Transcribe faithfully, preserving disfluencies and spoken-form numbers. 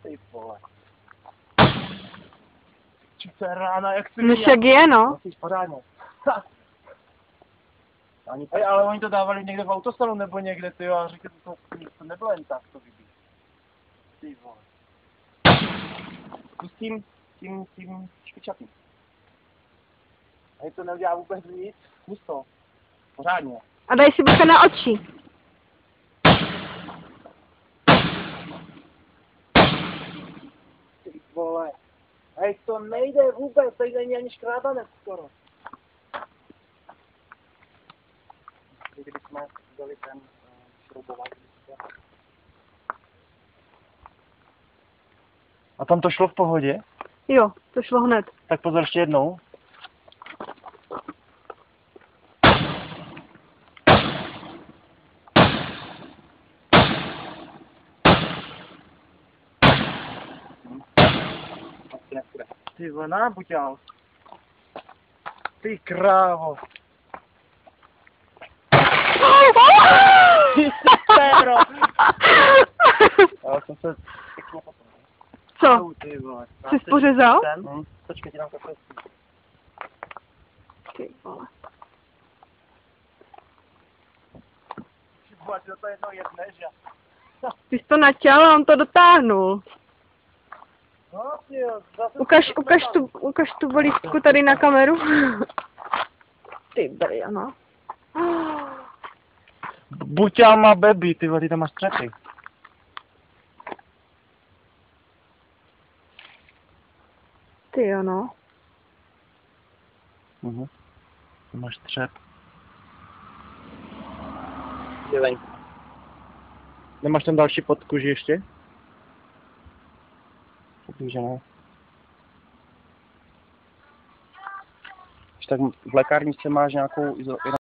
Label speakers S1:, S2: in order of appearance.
S1: Ty vole. Co je rána, jak si
S2: No však je, no.
S1: Musíš pořádně. Ani, Ej, ale oni to dávali někde v autosalonu nebo někde, ty jo, a říkali, to, to nebylo jen tak, to vybít. Ty vole. Zkus tím, tím, tím špičatým. A to neudělá vůbec nic, zkus to. Pořádně.
S2: A dej si bacha na oči.
S1: Ty vole. Hej, to nejde vůbec, tady není ani škrábanec skoro. Kdybychom dali ten uh, šroubovák. A tam to šlo v pohodě?
S2: Jo, to šlo hned.
S1: Tak pozor ještě jednou. Ty vole, nábuťal. Ty krávo. Ty péro. Já jsem se pěkně potom.
S2: Co?
S1: Ty vole.
S2: Jsi pořezal?
S1: Hm, počkej, ti dám kafe.
S2: Ty vole.
S1: Vole, to jedno jedné, že?
S2: Ty jsi to natěl a on to dotáhnul.
S1: No, ty jo, zase...
S2: Ukaž, ukaž tu, ukaž tu bolívku tady na kameru. Ty brjo, no.
S1: Buťa má baby, ty vole, ty tam máš střepy.
S2: Ty jo, no.
S1: Mhm. Ty máš střep. Dělej. Nemáš tam další podkuži ještě? Takže ne. Tak v lékárničce máš nějakou izo